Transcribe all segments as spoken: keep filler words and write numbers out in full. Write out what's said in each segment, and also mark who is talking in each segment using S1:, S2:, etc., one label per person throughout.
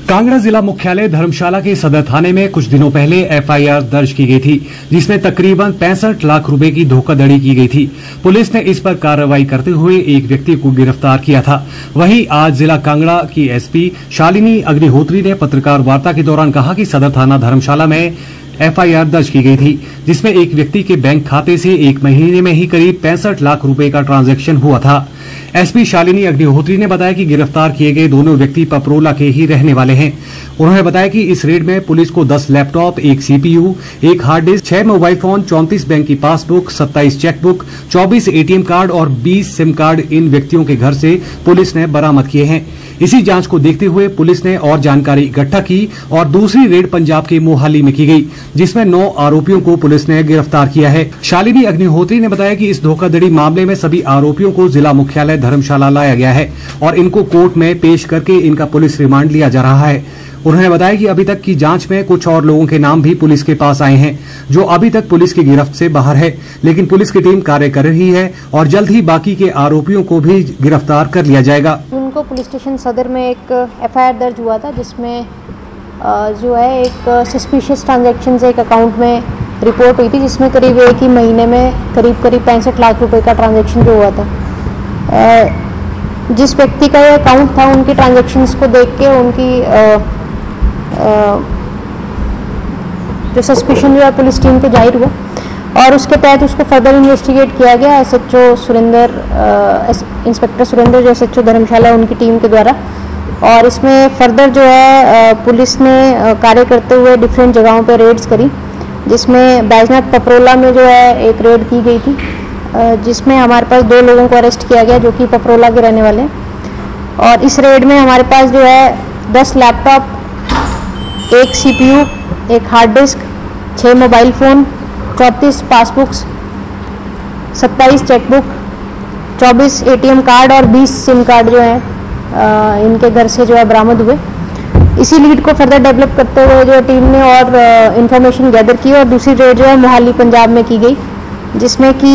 S1: कांगड़ा जिला मुख्यालय धर्मशाला के सदर थाने में कुछ दिनों पहले एफ आई आर दर्ज की गई थी, जिसमें तकरीबन पैंसठ लाख रुपए की धोखाधड़ी की गई थी। पुलिस ने इस पर कार्रवाई करते हुए एक व्यक्ति को गिरफ्तार किया था। वहीं आज जिला कांगड़ा की एस पी शालिनी अग्निहोत्री ने पत्रकार वार्ता के दौरान कहा कि सदर थाना धर्मशाला में एफ आई आर दर्ज की गई थी, जिसमें एक व्यक्ति के बैंक खाते से एक महीने में ही करीब पैंसठ लाख रुपए का ट्रांजैक्शन हुआ था। एस पी शालिनी अग्निहोत्री ने बताया कि गिरफ्तार किए गए दोनों व्यक्ति पपरोला के ही रहने वाले हैं। उन्होंने बताया कि इस रेड में पुलिस को दस लैपटॉप, एक सी पी यू, एक हार्ड डिस्क, छह मोबाइल फोन, चौंतीस बैंक की पासबुक, सत्ताईस चेकबुक, चौबीस ए टी एम कार्ड और बीस सिम कार्ड इन व्यक्तियों के घर से पुलिस ने बरामद किए हैं। इसी जांच को देखते हुए पुलिस ने और जानकारी इकट्ठा की और दूसरी रेड पंजाब के मोहाली में की गई, जिसमें नौ आरोपियों को पुलिस ने गिरफ्तार किया है। शालिनी अग्निहोत्री ने बताया कि इस धोखाधड़ी मामले में सभी आरोपियों को जिला मुख्यालय धर्मशाला लाया गया है और इनको कोर्ट में पेश करके इनका पुलिस रिमांड लिया जा रहा है। उन्होंने बताया कि अभी तक की जांच में कुछ और लोगों के नाम भी पुलिस के पास आए हैं, जो अभी तक पुलिस की गिरफ्त से बाहर है, लेकिन पुलिस की टीम कार्य कर रही है और जल्द ही बाकी के आरोपियों को भी गिरफ्तार कर लिया जाएगा।
S2: उनको पुलिस स्टेशन सदर में एक एफ आई आर दर्ज हुआ था, जिसमें जो है एक सस्पिशियस ट्रांजैक्शन से एक अकाउंट में रिपोर्ट हुई थी, जिसमें करीब एक ही महीने में करीब करीब पैंसठ लाख रुपए का ट्रांजैक्शन जो हुआ था। जिस व्यक्ति का ये अकाउंट था, उनकी ट्रांजैक्शंस को देख के उनकी जो सस्पिशन जो है पुलिस टीम को जाहिर हुआ और उसके तहत उसको फर्दर इन्वेस्टिगेट किया गया S H O Surendra inspector Surendra जो एस एच ओ धर्मशाला उनकी टीम के द्वारा। और इसमें फर्दर जो है पुलिस ने कार्य करते हुए डिफरेंट जगहों पर रेड्स करी, जिसमें बैजनाथ पपरोला में जो है एक रेड की गई थी, जिसमें हमारे पास दो लोगों को अरेस्ट किया गया जो कि पपरोला के रहने वाले हैं। और इस रेड में हमारे पास जो है दस लैपटॉप, एक सी पी यू, एक हार्ड डिस्क, छः मोबाइल फ़ोन, चौंतीस पासबुक्स, सत्ताईस चेकबुक, चौबीस ए टी एम कार्ड और बीस सिम कार्ड जो हैं इनके घर से जो है बरामद हुए। इसी लीड को फर्दर डेवलप करते हुए जो टीम ने और इंफॉर्मेशन गैदर की और दूसरी रेड जो है मोहाली पंजाब में की गई, जिसमें कि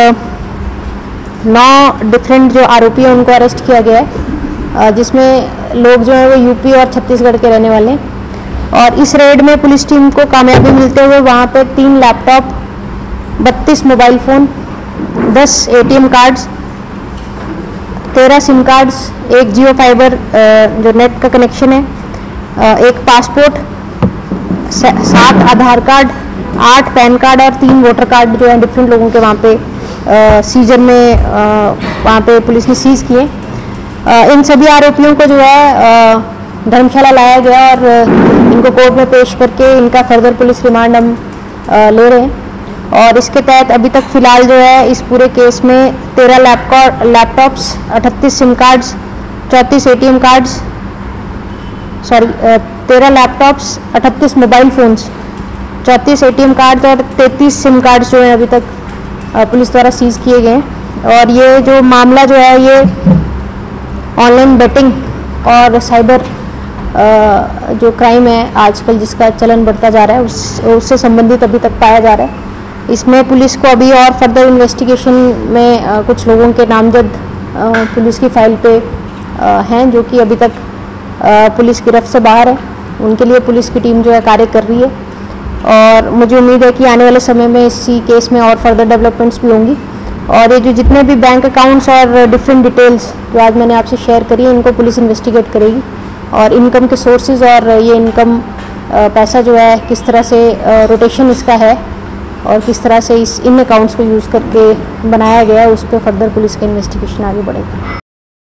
S2: नौ डिफरेंट जो आरोपी हैं उनको अरेस्ट किया गया है, जिसमें लोग जो हैं वो यू पी और छत्तीसगढ़ के रहने वाले हैं। और इस रेड में पुलिस टीम को कामयाबी मिलते हुए वहाँ पे तीन लैपटॉप, बत्तीस मोबाइल फ़ोन, दस ए टी एम कार्ड्स, तेरह सिम कार्ड्स, एक जियो फाइबर जो नेट का कनेक्शन है, एक पासपोर्ट, सात आधार कार्ड, आठ पैन कार्ड और तीन वोटर कार्ड जो है डिफरेंट लोगों के वहाँ पे सीजन में वहाँ पे पुलिस ने सीज किए। इन सभी आरोपियों को जो है धर्मशाला लाया गया और इनको कोर्ट में पेश करके इनका फर्दर पुलिस रिमांड हम ले रहे हैं। और इसके तहत अभी तक फ़िलहाल जो है इस पूरे केस में तेरह लैपटॉप लैपटॉप्स अठतीस सिम कार्ड्स, चौंतीस A T M cards, sorry तेरह लैपटॉप्स, अठतीस मोबाइल फ़ोन्स, चौंतीस ए टी एम कार्ड्स और तैंतीस सिम कार्ड्स जो हैं अभी तक पुलिस द्वारा सीज किए गए हैं। और ये जो मामला जो है ये ऑनलाइन बेटिंग और साइबर जो क्राइम है आजकल जिसका चलन बढ़ता जा रहा है उस उससे संबंधित अभी तक पाया जा रहा है। इसमें पुलिस को अभी और फर्दर इन्वेस्टिगेशन में कुछ लोगों के नामजद पुलिस की फाइल पे हैं, जो कि अभी तक पुलिस गिरफ्त से बाहर है। उनके लिए पुलिस की टीम जो है कार्य कर रही है और मुझे उम्मीद है कि आने वाले समय में इसी केस में और फर्दर डेवलपमेंट्स भी होंगी। और ये जो जितने भी बैंक अकाउंट्स और डिफरेंट डिटेल्स जो आज मैंने आपसे शेयर करी है, इनको पुलिस इन्वेस्टिगेट करेगी और इनकम के सोर्सेज और ये इनकम पैसा जो है किस तरह से रोटेशन इसका है और किस तरह से इस इन अकाउंट्स को यूज़ करके बनाया गया है, उस पर फर्दर पुलिस का इन्वेस्टिगेशन आगे बढ़ेगा।